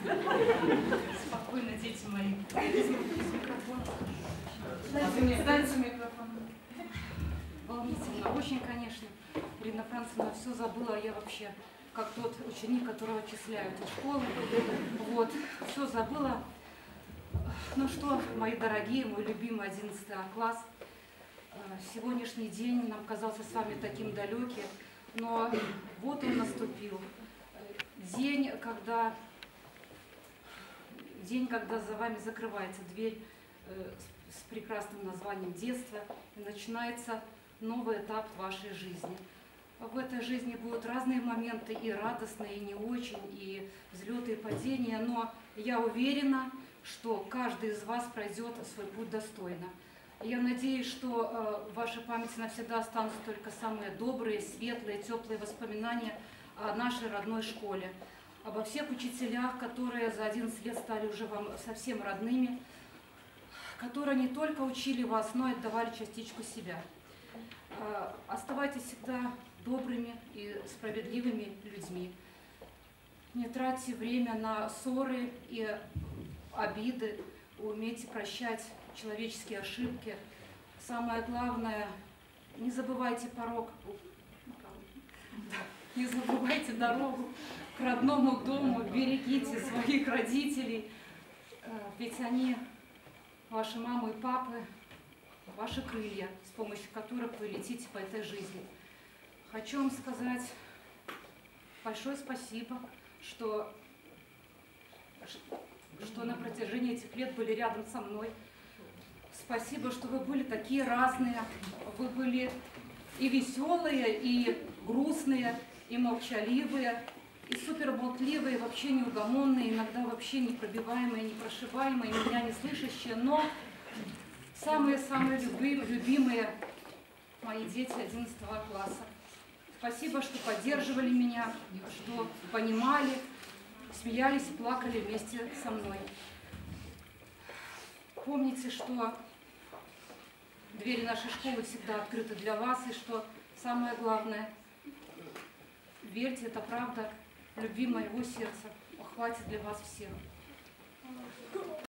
Спокойно, дети мои. Дайте микрофон. Волнительно, очень, конечно. Ирина Францевна все забыла, а я вообще, как тот ученик, которого отчисляют из школы. Вот, все забыла. Ну что, мои дорогие, мой любимый 11 класс, сегодняшний день нам казался с вами таким далеким, но вот он наступил. День, когда за вами закрывается дверь с прекрасным названием детства, и начинается новый этап вашей жизни. В этой жизни будут разные моменты, и радостные, и не очень, и взлеты, и падения, но я уверена, что каждый из вас пройдет свой путь достойно. Я надеюсь, что в вашей памяти навсегда останутся только самые добрые, светлые, теплые воспоминания о нашей родной школе, обо всех учителях, которые за 11 лет стали уже вам совсем родными, которые не только учили вас, но и отдавали частичку себя. Оставайтесь всегда добрыми и справедливыми людьми. Не тратьте время на ссоры и обиды, умейте прощать человеческие ошибки. Самое главное, не забывайте не забывайте дорогу к родному дому, берегите своих родителей, ведь они, ваши мамы и папы, ваши крылья, с помощью которых вы летите по этой жизни. Хочу вам сказать большое спасибо, что на протяжении этих лет были рядом со мной. Спасибо, что вы были такие разные. Вы были и веселые, и грустные, и молчаливые, и суперболтливые, вообще неугомонные, иногда вообще непробиваемые, непрошибаемые, меня не слышащие, но самые-самые любимые мои дети 11 класса. Спасибо, что поддерживали меня, что понимали, смеялись и плакали вместе со мной. Помните, что двери нашей школы всегда открыты для вас, и что самое главное, верьте, это правда, любви моего сердца хватит для вас всех.